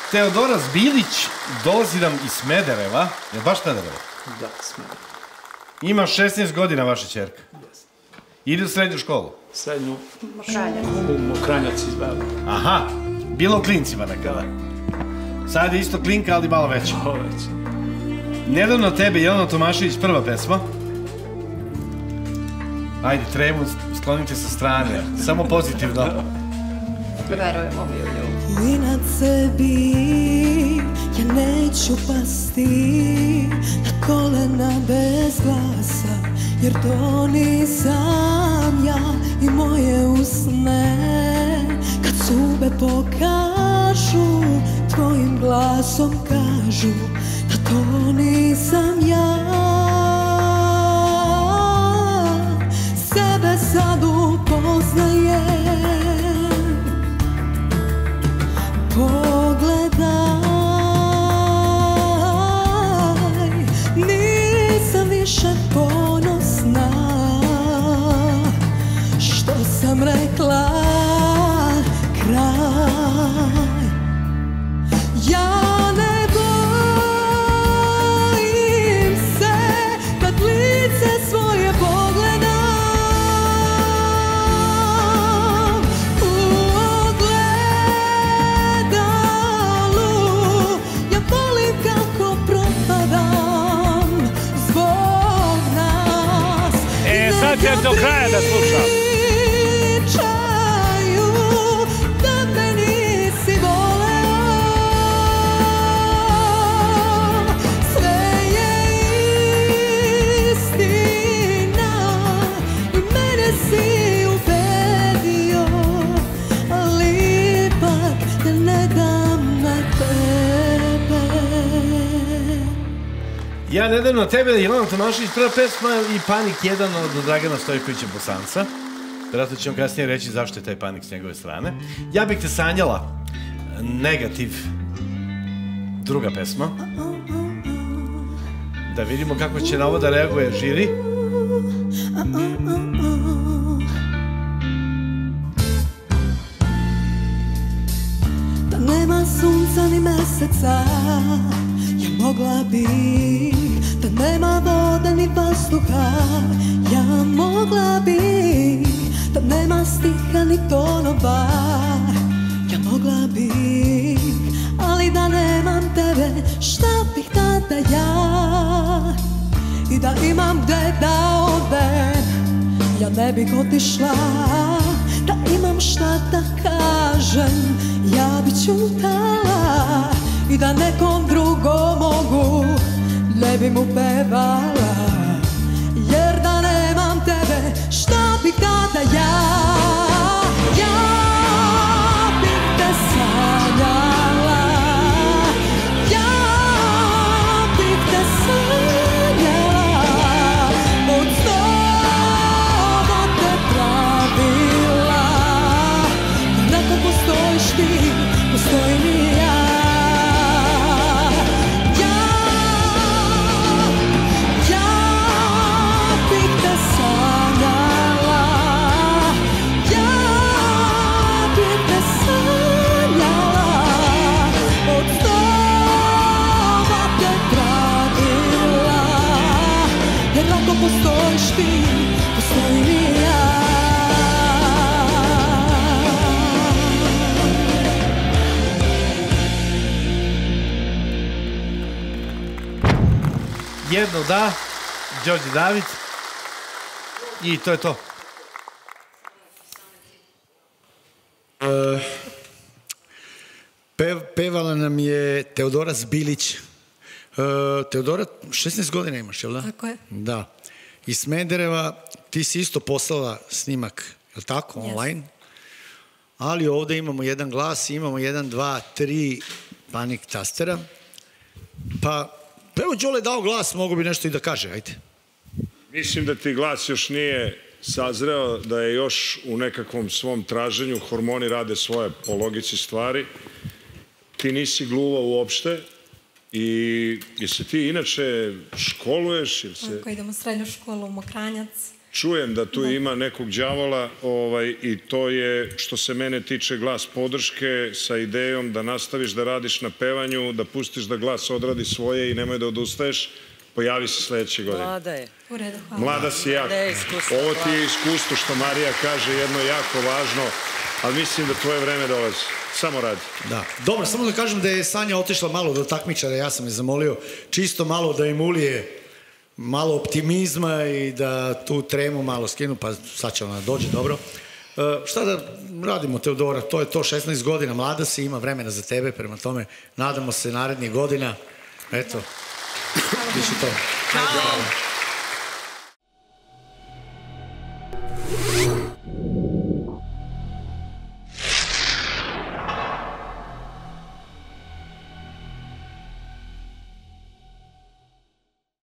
Teodora Zbilić dolazi nam iz Smedereva. Je li baš Smedereva? Da, Smedereva. Ima 16 godina vaša ćerka. Ide u srednju školu? Srednju u Mokranjac izbavila. Aha, bilo u klincima nekada. Sad je isto klinka, ali malo veća. Malo veća. Nedavno tebe, Jelena Tomašević, prva pesma. Ajde, tremu sklonite sa strane. Samo pozitivno. Verujemo mi u nju. Inat sebi, ja neću pasti na kolena bez glasa, jer to nisam ja i moje usne. Kad zube pokažu, tvojim glasom kažu da to nisam ja. Sebe sad upoznajem, pogledaj, nisam više ponosna, što sam rekla, kraj. Ja ne bojim se kad lice svoje pogledam, u ogledalu ja volim kako propadam zbog nas. Sad ćeš do kraja da slušam. Ja nedavno tebe, Jelena Tomašević, prva pesma i Panik 1 od Dragana Stojkovića Bosanca. Vjerojatno ćemo kasnije reći zašto je taj Panik s njegove strane. Ja bih te sanjala, Negativ, druga pesma. Da vidimo kako će na ovo da reaguje žiri. Da nema sunca ni meseca, ja mogla bih, da nema vode ni vazduha, ja mogla bih, da nema stiha ni tonova, ja mogla bih, ali da nemam tebe, šta bih tada ja, i da imam gde da odem, ja ne bih otišla, da imam šta da kažem, ja bih ćutala, i da nekom drugom mogu, ne bi mu pevala, jer da nemam tebe, šta bih tada ja, ja bih te sanjala, ja bih te sanjala, od snova te pravila, onako postojiš ti, postojim i ja. Postojiš ti, postojim i ja. Jedno da, Đorđe David. I to je to. Pevala nam je Teodora Zbilić. Teodora, 16 godina imaš, jel da? Tako je. Da. Iz Smedereva, ti si isto poslala snimak, jel tako, online? Ali ovde imamo jedan glas, imamo 1, 2, 3 Panik tastera. Pa, evo Đole dao glas, mogu bi nešto i da kaže, ajde. Mislim da ti glas još nije sazreo, da je još u nekakvom svom traženju, hormoni rade svoje po logici stvari. Ti nisi gluva uopšte. I jel se ti inače školuješ? Tako, idem u srednju školu u Mokranjac. čujem da tu ima nekog đavola i to je, što se mene tiče, glas podrške sa idejom da nastaviš da radiš na pevanju, da pustiš da glas odradi svoje i nemoj da odustaješ. Pojavi se sledeće godine. Mlada je. U redu, hvala. Mlada si jako. Ovo ti je iskustvo, što Marija kaže, jedno jako važno, ali mislim da tvoje vreme dolazi. Samo radi. Da. Dobro, samo da kažem da je Sanja otišla malo do takmičara, ja sam je zamolio čisto malo da im ulije malo optimizma i da tu tremu malo skinu, pa sad će ona dođe, dobro. Šta da radimo, Teodora, to je to, 16 godina, mlada si, ima vremena za tebe, prema tome nadamo se narednih godina, eto, biće to. Ćao!